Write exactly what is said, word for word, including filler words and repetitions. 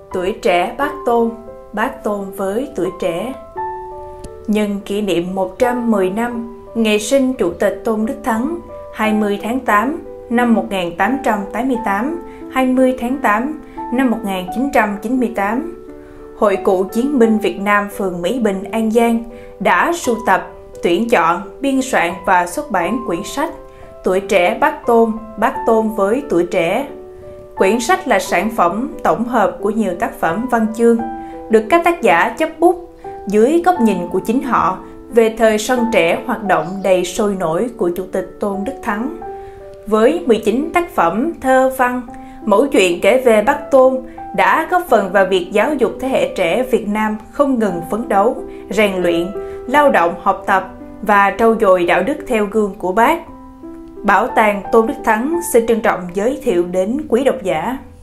Tuổi trẻ Bác Tôn, Bác Tôn với tuổi trẻ. Nhân kỷ niệm một trăm mười năm ngày sinh Chủ tịch Tôn Đức Thắng, hai mươi tháng tám năm một nghìn tám trăm tám mươi tám, hai mươi tháng tám năm một nghìn chín trăm chín mươi tám, Hội Cựu Chiến binh Việt Nam phường Mỹ Bình, An Giang đã sưu tập, tuyển chọn, biên soạn và xuất bản quyển sách Tuổi trẻ Bác Tôn, Bác Tôn với tuổi trẻ. Quyển sách là sản phẩm tổng hợp của nhiều tác phẩm văn chương, được các tác giả chấp bút dưới góc nhìn của chính họ về thời Son Trẻ hoạt động đầy sôi nổi của Chủ tịch Tôn Đức Thắng. Với mười chín tác phẩm thơ văn, mẫu chuyện kể về Bác Tôn đã góp phần vào việc giáo dục thế hệ trẻ Việt Nam không ngừng phấn đấu, rèn luyện, lao động học tập và trau dồi đạo đức theo gương của Bác. Bảo tàng Tôn Đức Thắng xin trân trọng giới thiệu đến quý độc giả.